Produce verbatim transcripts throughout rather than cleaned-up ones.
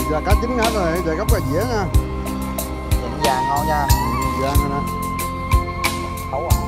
giờ cá chín hết rồi, giờ gấp cái dĩa nha. Nhìn vàng ngon nha. Ừ, vàng rồi nè. Khấu à.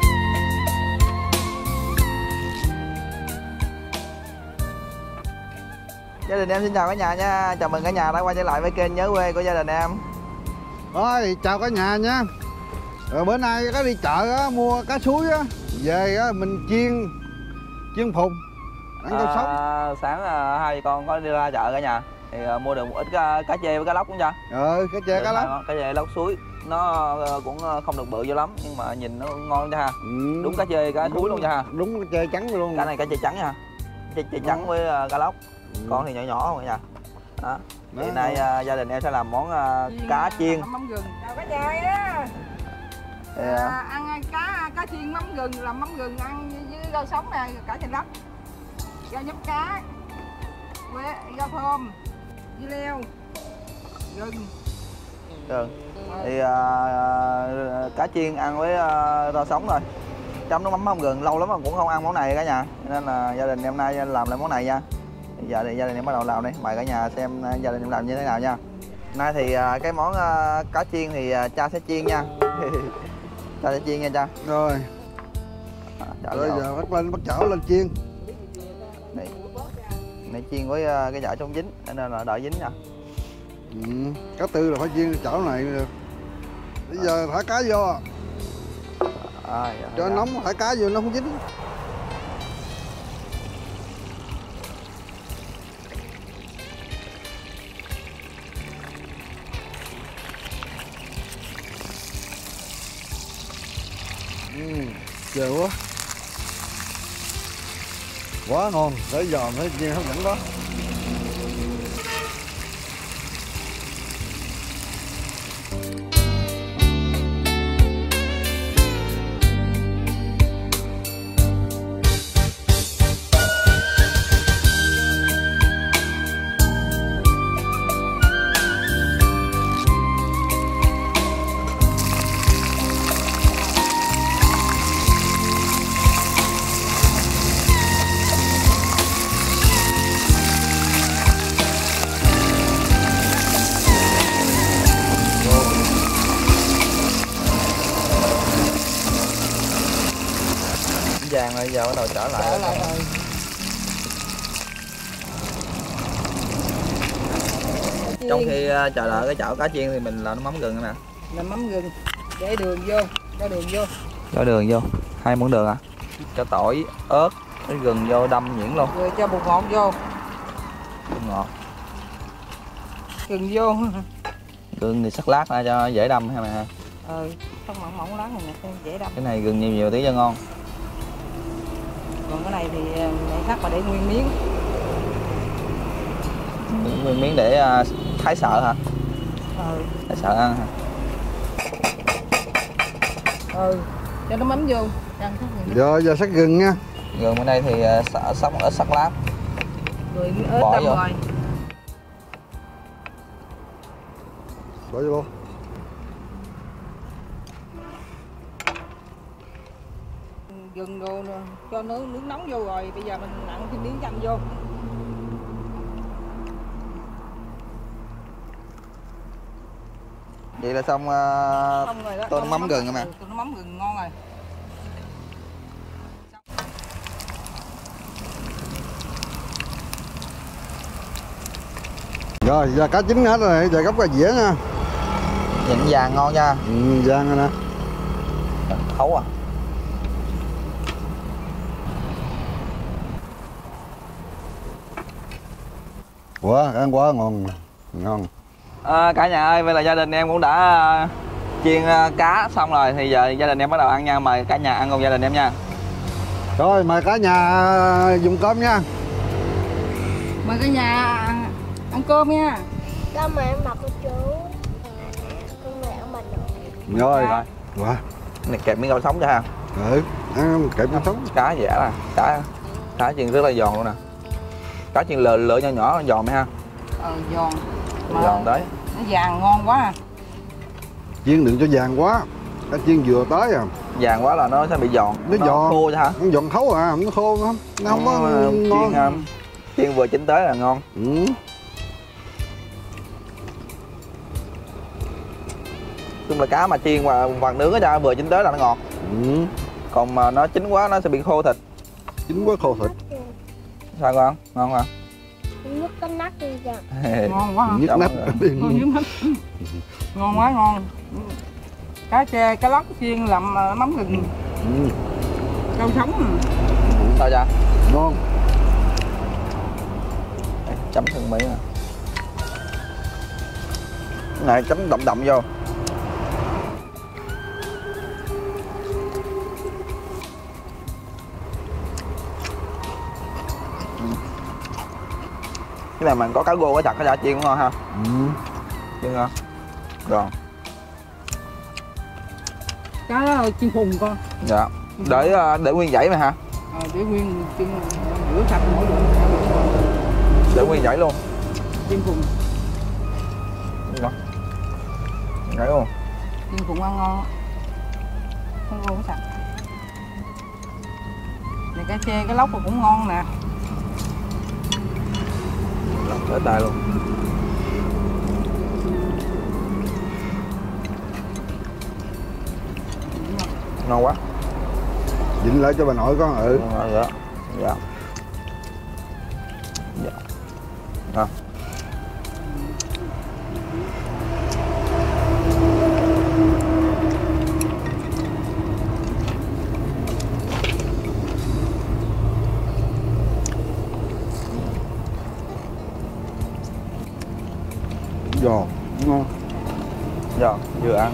Gia đình em xin chào cả nhà nha. Chào mừng cả nhà đã quay trở lại với kênh Nhớ Quê của gia đình em. Rồi, chào cả nhà nha. Rồi bữa nay có đi chợ á, mua cá suối á, về á mình chiên chiên phùng ăn rau sống. À, sáng à, hai con có đi ra chợ cả nhà thì à, mua được một ít cá, cá chê với cá lóc cũng chưa? Ờ, cá chê cá lóc. Cá chê lóc suối nó cũng không được bự cho lắm nhưng mà nhìn nó ngon cho ha. Ừ. Đúng cá chê cá suối luôn nha ha. Đúng cá chê trắng luôn. Cá này cá chê trắng nha. Chê, chê trắng với uh, cá lóc. Ừ. Con thì nhỏ nhỏ không cả nhà. Đó. Đó. Thì nay uh, gia đình em sẽ làm món uh, chiên, cá chiên mắm gừng. Chào cả nhà á. Thì, uh... à, ăn cá cá chiên mắm gừng, làm mắm gừng ăn với rau sống nè, cả chanh lóc, rau nhấp cá, quế, rau thơm, dưa leo, gừng. Gừng. Thì uh, uh, cá chiên ăn với uh, rau sống thôi. Chấm nước mắm mắm gừng, lâu lắm mà cũng không ăn món này cả nhà. Nên là gia đình em nay làm lại món này nha. Bây giờ thì gia đình em bắt đầu làm đi, mời cả nhà xem gia đình em làm như thế nào nha. Nay thì uh, cái món uh, cá chiên thì uh, cha sẽ chiên nha. Cha sẽ chiên nha cha. Rồi. À, rồi giờ bắt lên bắt chảo lên chiên. Này, này chiên với uh, cái chảo chống dính nên là đợi dính nha. Ừ, cá tư là phải chiên chảo này được. Bây à. giờ thả cá vô. À, dạ, cho dạ. nóng thả cá vô nó không dính. Ừ, chờ quá. Quá ngon, để giòn thấy chiên hấp dẫn đó. Vàng rồi giờ bắt đầu trở lại, trở lại rồi. Trong khi uh, chờ đợi cái chảo cá chiên thì mình làm nước mắm gừng nè. Làm mắm gừng, để đường vô, cho đường vô. Cho đường vô, hai muỗng đường à? Cho tỏi, ớt, cái gừng vô đâm nhuyễn luôn. Rồi cho bột ngọt vô. Bột ngọt. Gừng vô. Gừng thì sắc lát ra cho dễ đâm ha mẹ. Ừ, không mỏng mỏng lát này nè, dễ đâm. Cái này gừng nhiều nhiều tí cho ngon. Còn cái này thì mẹ cắt mà để nguyên miếng. Nguyên miếng để uh, thái sợ hả? Ừ. Thái sợ ăn hả? Ừ, cho nó mắm vô. Rồi giờ sắc gừng nha. Gừng bên đây thì uh, sắc ít sắc lát. Rồi ớt bỏ đâm vô. rồi. Bỏ vô. Gừng đồ cho nước nước nóng vô rồi, bây giờ mình nặn thêm miếng chanh vô. Vậy là xong uh, tô nước mắm gừng rồi mà. Tô nước mắm gừng ngon rồi. Rồi giờ cá chín hết rồi, giờ gấp cái dĩa nha. Nhìn vàng ngon nha. Ừ, vàng rồi nè. Khấu à. Quá, ăn quá ngon, ngon. À, cả nhà ơi, vậy là gia đình em cũng đã chiên cá xong rồi thì giờ gia đình em bắt đầu ăn nha, mời cả nhà ăn cùng gia đình em nha. Rồi mời cả nhà dùng cơm nha. Mời cả nhà ăn cơm nha. Con mời ông bà cô chú. Con mời ông bà nội. Rồi rồi. Wow. Này kẹp miếng rau sống cho ha. Ừ, ăn kẹp miếng sống. Cá dẻ nè, cá cá chiên rất là giòn luôn nè. Cá chiên lợ lợ nhỏ nhỏ giòn mày ha. Ừ, giòn. Mà giòn tới. Nó vàng ngon quá à. Chiên đừng cho vàng quá. Cá chiên vừa tới à. Vàng quá là nó sẽ bị giòn. Nó, nó giòn khô chứ hả? Nó giòn khấu à, nó khô không? Nó không có ngon. Chiên, chiên vừa chín tới là ngon. Ừ. chung là cá mà chiên và vàng nướng á cha, vừa chín tới là nó ngọt. Ừ. Còn mà nó chín quá nó sẽ bị khô thịt. Chín quá khô thịt. Sao con? Ngon hả? Nước có nắp đi giờ. Ngon quá hả? Nhức nách. Ngon dữ lắm. Ngon quá ngon. Cá chê, cá lóc chiên làm mắm gừng. Ừ. Rau sống. Sao cha? Ngon. Chấm thằng Mỹ nè. Cái này chấm đậm đậm vô. Cái này mình có cá gô, cá chặt, cá chả chiên cũng ngon ha. Ừ. Chiên ngon. Rồi. Cá đó chiên phùng con. Dạ. Để để nguyên dãy mà ha. Ờ, để nguyên chiên rửa sạch mỗi bữa. Để nguyên dãy luôn. Chiên phùng. Ngon. Dãy luôn. Chiên phùng ăn ngon. Không rửa sạch. Này cá chê, cá lóc cũng ngon nè. Để tay luôn. Ngon quá. Dịnh lại cho bà nội con. Ừ. Ngon rồi đó. Dạ. Dạ. À. Giò ngon. Dạ, vừa ăn.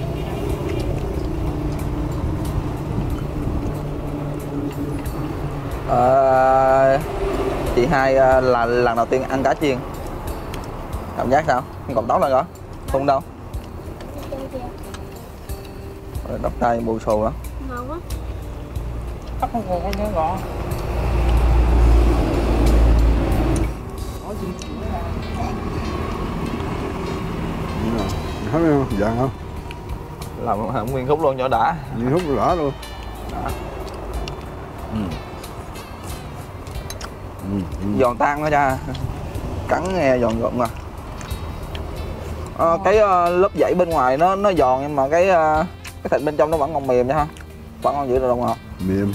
À, chị hai là lần đầu tiên ăn cá chiên. Cảm giác sao? Không còn tóc lên rồi. Không đâu. Đắp tay bù xù đó. Ngon quá. Tóc không còn nhớ gọn. Thấy không? Dạ không? Làm nguyên khúc luôn cho đã. Nguyên hút rõ luôn. Đã. Ừ. Ừ. Ừ. Giòn tan đó cha. Cắn nghe giòn giòn mà. À, cái uh, lớp dãy bên ngoài nó nó giòn nhưng mà cái uh, cái thịt bên trong nó vẫn còn mềm nha ha. Vẫn còn giữ được đồng ngọt. Mềm.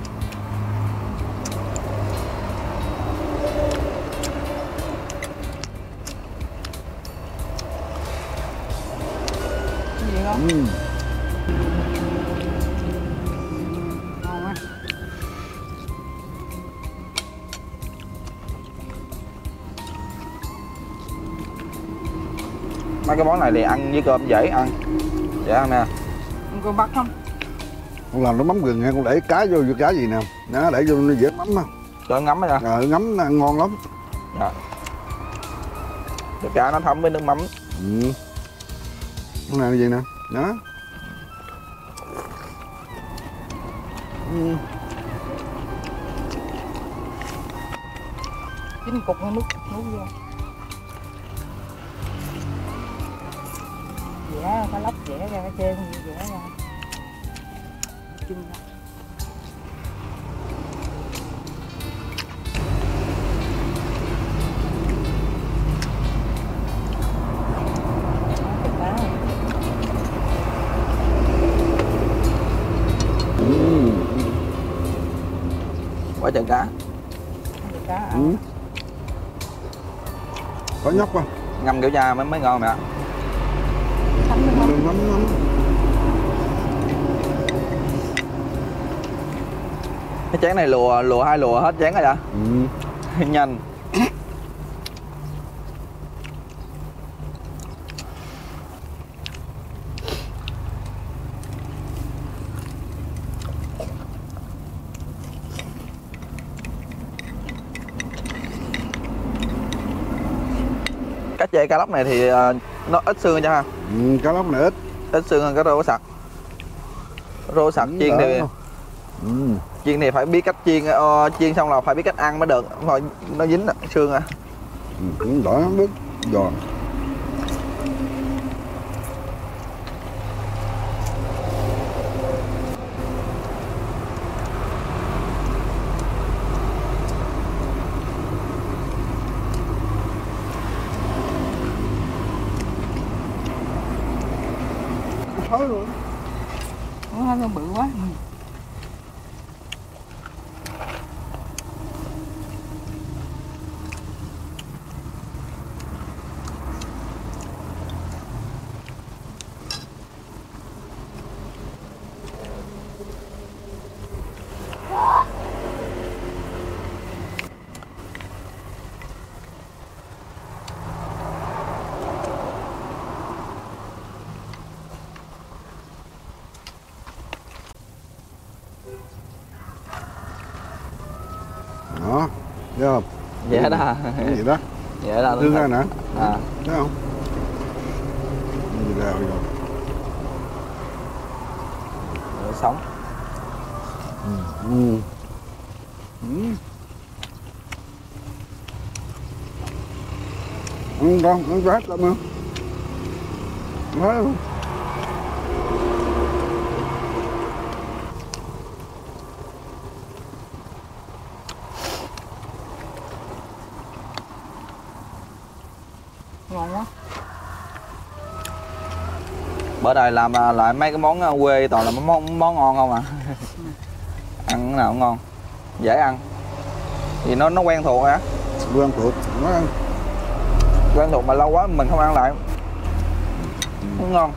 Cái gì không? Ừ. Ngon quá. Mấy cái món này thì ăn với cơm dễ ăn. Dễ ăn nè. Ăn cơm bắt không? Con làm nó mắm gừng nha, con để cá vô vô cá gì nè. Nó để vô nó dễ mắm á. Cho ngấm á. Ờ, ngấm nó ăn ngon lắm. Dạ. Cho cá nó thấm với nước mắm. Ừ. Con làm gì nè. Đó. Ừ. Chín cục nó nước nước vô. Dẻ cá lóc dẻ ra, cá chê cũng dẻ ra. Chưng ra. Ừ. Quả chân cá. Cá Ừ. ăn. Có nhóc không? Ngâm kiểu cha mới mới ngon mẹ. Thấm nước mắm. Đừng mắm mắm. Cái chén này lùa lùa hai lùa hết chén rồi dạ. Ừ. Nhanh. Cá chê cá lóc này thì uh, nó ít xương cho ha. Ừ, cá lóc này ít. Ít xương hơn cá rô sặc. Rô sặc chiên thì ừ. chiên thì phải biết cách chiên, uh, chiên xong là phải biết cách ăn mới được, không thôi nó dính xương à. Ừ, cũng đỏ nước giòn. Thối luôn. Nó nó bự quá. Đó, thấy không? Dễ đó. Cái gì đó, Dễ đó. đương ra nè, À. thấy không? Cái gì đào rồi. Rồi sống. Ừ. Ừ. Ừ. Ăn con, ăn rát lắm không? Nói luôn. Ngon quá. Bữa đây làm lại mấy cái món quê toàn là món món ngon không à. Ăn cái nào cũng ngon, dễ ăn. Vì nó nó quen thuộc hả? Quen thuộc, nó ăn. Quen thuộc mà lâu quá mình không ăn lại. Nó ngon.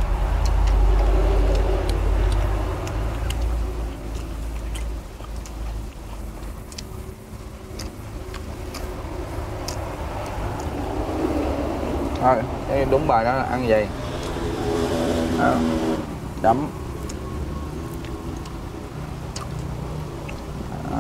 Thôi, cái đúng bài đó là ăn gì? À, chấm. À.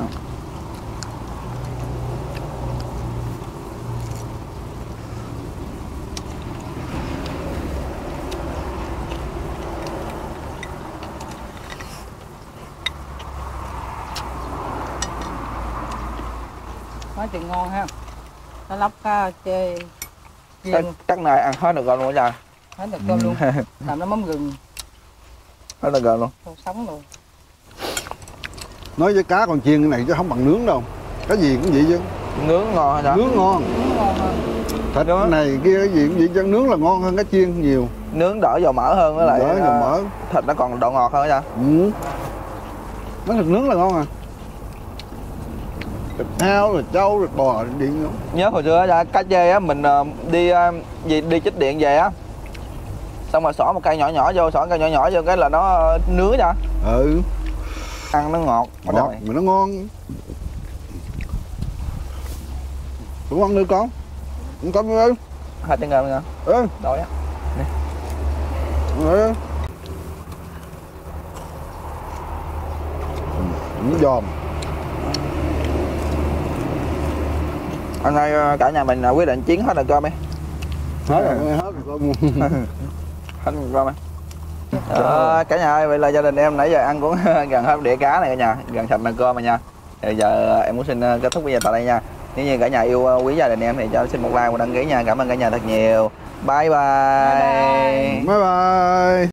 Nói chuyện ngon ha. Nó lóc cá chê chiên Chắc, chắc này ăn hết được rồi luôn trời. hết được cơm luôn. Làm nó mắm gừng Hết được rồi luôn. rau sống rồi. Nói với cá còn chiên cái này chứ không bằng nướng đâu. Cái gì cũng vậy chứ. Nướng ngon hả? Nướng ngon. Nướng ngon hơn. Thịt cái này kia cái gì cũng vậy chứ nướng là ngon hơn cái chiên nhiều. Nướng đỡ dầu mỡ hơn với lại Đỡ dầu mỡ. thịt nó còn độ ngọt hơn hả? Ừ. Nó thịt nướng là ngon à. Thịt heo rồi trâu rồi bò rồi điện nữa. Nhớ hồi xưa á, cá chê á mình đi gì đi chích điện về á, xong rồi xỏ một cây nhỏ nhỏ vô, xỏ cây nhỏ nhỏ vô cái là nó nướng ra. Ừ. Ăn nó ngọt. Ngọt mà nó ngon. Cũng ăn nữa con. Con con ơi. Hai tiếng rồi nha. Ừ. Đói á. Ừ. Miếng giòm. Hôm nay cả nhà mình quyết định chiến hết rồi cơm đi. Hết rồi, hết rồi con. Hết rồi cơm đi. Đó, cả nhà ơi, vậy là gia đình em nãy giờ ăn cũng gần hết đĩa cá này cả nhà, gần sạch nồi cơm rồi nha. Bây giờ em muốn xin kết thúc video tại đây nha. Nếu như cả nhà yêu quý gia đình em thì cho xin một like và đăng ký nha. Cảm ơn cả nhà thật nhiều. Bye bye. Bye bye. Bye bye.